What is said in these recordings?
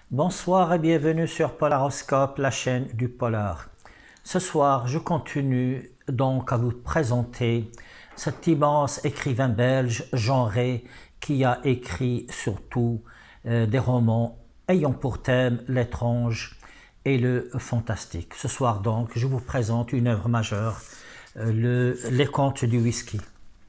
Bonsoir et bienvenue sur Polaroscope, la chaîne du polar. Ce soir, je continue donc à vous présenter cet immense écrivain belge, Jean Ray, qui a écrit surtout des romans ayant pour thème l'étrange et le fantastique. Ce soir donc, je vous présente une œuvre majeure, Les Contes du Whisky.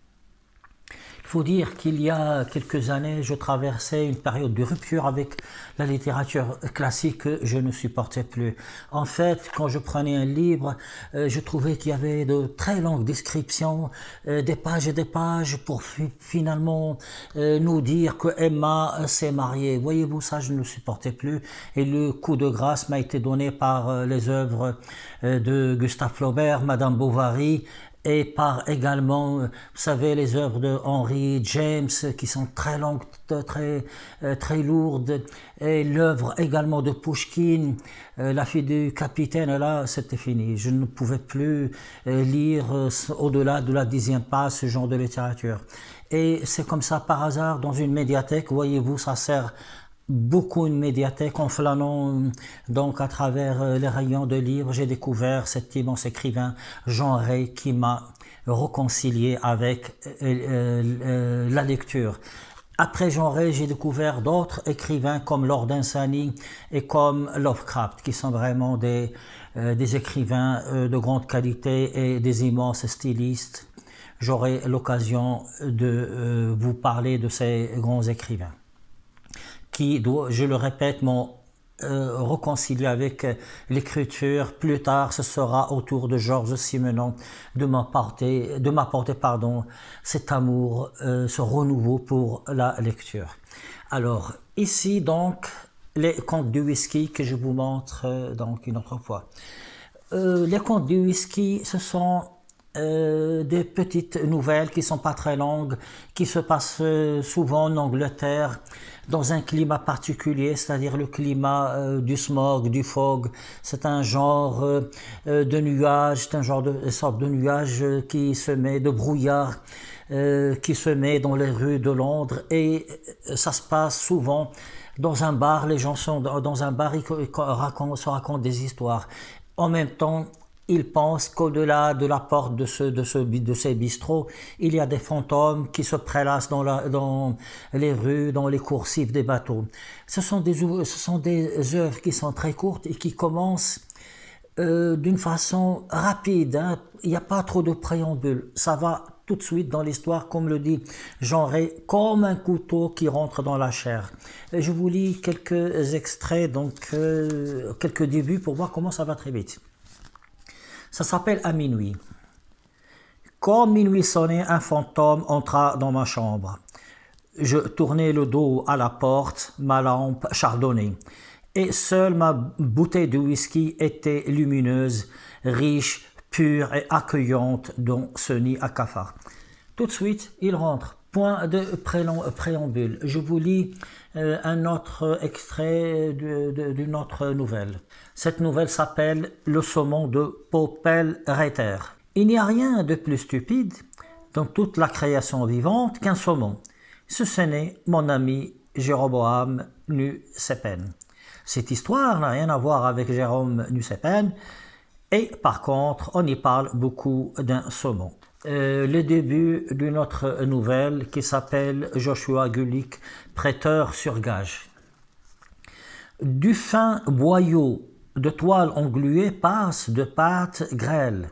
Il faut dire qu'il y a quelques années, je traversais une période de rupture avec la littérature classique que je ne supportais plus. En fait, quand je prenais un livre, je trouvais qu'il y avait de très longues descriptions, des pages et des pages pour finalement nous dire que Emma s'est mariée. Voyez-vous, ça, je ne le supportais plus. Et le coup de grâce m'a été donné par les œuvres de Gustave Flaubert, Madame Bovary, et par également, vous savez, les œuvres de Henry James qui sont très longues, très lourdes, et l'œuvre également de Pouchkine, La fille du capitaine. Là, c'était fini. Je ne pouvais plus lire au-delà de la 10e page ce genre de littérature. Et c'est comme ça, par hasard, dans une médiathèque, voyez-vous, ça sert beaucoup une médiathèque. En flânant donc à travers les rayons de livres, j'ai découvert cet immense écrivain Jean Ray qui m'a réconcilié avec la lecture. Après Jean Ray, j'ai découvert d'autres écrivains comme Lord Dunsany et comme Lovecraft, qui sont vraiment des écrivains de grande qualité et des immenses stylistes. J'aurai l'occasion de vous parler de ces grands écrivains qui, je le répète, m'ont réconcilié avec l'écriture. Plus tard, ce sera au tour de Georges Simenon de m'apporter cet amour, ce renouveau pour la lecture. Alors, ici donc, les contes du whisky que je vous montre donc une autre fois. Les contes du whisky, ce sont des petites nouvelles qui sont pas très longues, qui se passent souvent en Angleterre, dans un climat particulier, c'est-à-dire le climat du smog, du fog. C'est un genre de nuage, c'est un genre de sorte de nuage qui se met, de brouillard qui se met dans les rues de Londres, et ça se passe souvent dans un bar. Les gens sont dans un bar, ils se racontent des histoires. En même temps, ils pensent qu'au-delà de la porte de ces bistrots, il y a des fantômes qui se prélassent dans les rues, dans les coursives des bateaux. Ce sont des œuvres qui sont très courtes et qui commencent d'une façon rapide, hein. Il n'y a pas trop de préambule. Ça va tout de suite dans l'histoire, comme le dit Jean Ray, comme un couteau qui rentre dans la chair. Et je vous lis quelques extraits, donc quelques débuts pour voir comment ça va très vite. Ça s'appelle À minuit. Comme minuit sonnait, un fantôme entra dans ma chambre. Je tournai le dos à la porte, ma lampe chardonnait, et seule ma bouteille de whisky était lumineuse, riche, pure et accueillante dans ce nid à cafard. Tout de suite, il rentre. Point de préambule. Je vous lis un autre extrait d'une autre nouvelle. Cette nouvelle s'appelle Le saumon de Popelreiter. Il n'y a rien de plus stupide dans toute la création vivante qu'un saumon. Ce n'est mon ami Jéroboam Nucépène. Cette histoire n'a rien à voir avec Jérôme Nucépène, et par contre, on y parle beaucoup d'un saumon. Le début d'une autre nouvelle qui s'appelle Joshua Gulick, prêteur sur gage. Du fin boyau de toile engluée passe de pâte grêle.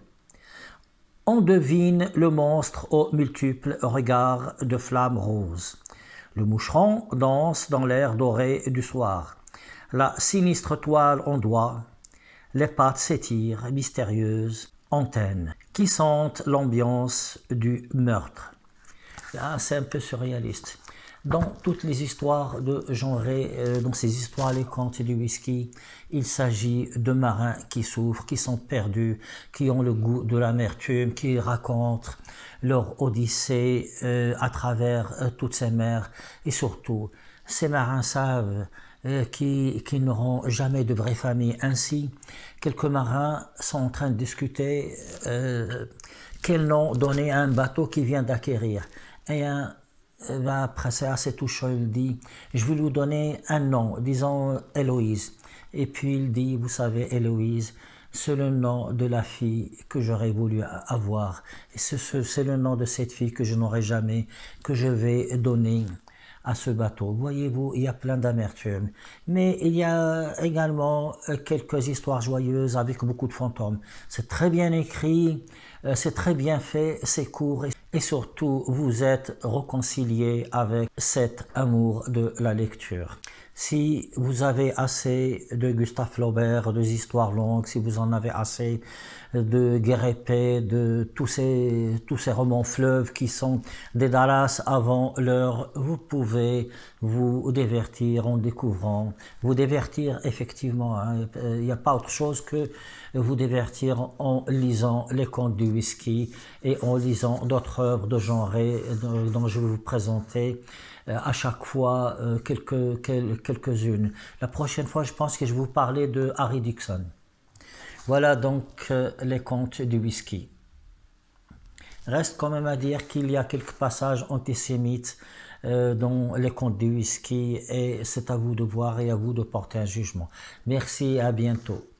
On devine le monstre aux multiples regards de flammes roses. Le moucheron danse dans l'air doré du soir. La sinistre toile ondoie. Les pattes s'étirent, mystérieuses, antennes, qui sentent l'ambiance du meurtre. Là, c'est un peu surréaliste. Dans toutes les histoires de Jean Ray, dans ces histoires, les contes du whisky, il s'agit de marins qui souffrent, qui sont perdus, qui ont le goût de l'amertume, qui racontent leur odyssée à travers toutes ces mers. Et surtout, ces marins savent qui n'auront jamais de vraie famille. Ainsi, quelques marins sont en train de discuter quel nom donner à un bateau qui vient d'acquérir. Et un Ben, après c'est assez touchant, il dit, je vais lui donner un nom, disons Héloïse. Et puis il dit, vous savez, Héloïse, c'est le nom de la fille que j'aurais voulu avoir. Et c'est le nom de cette fille que je n'aurai jamais, que je vais donner à ce bateau. Voyez-vous, il y a plein d'amertume. Mais il y a également quelques histoires joyeuses avec beaucoup de fantômes. C'est très bien écrit, c'est très bien fait, c'est court et surtout vous êtes réconcilié avec cet amour de la lecture. Si vous avez assez de Gustave Flaubert, des histoires longues, si vous en avez assez de Guerre épée, de tous ces romans fleuves qui sont des Dallas avant l'heure, vous pouvez vous divertir en découvrant, vous divertir effectivement, hein. Il n'y a pas autre chose que vous divertir en lisant les contes du whisky et en lisant d'autres œuvres de genre dont je vais vous présenter à chaque fois quelques-unes. La prochaine fois, je pense que je vais vous parler de Harry Dixon. Voilà donc les contes du whisky. Reste quand même à dire qu'il y a quelques passages antisémites dans les contes du whisky et c'est à vous de voir et à vous de porter un jugement. Merci et à bientôt.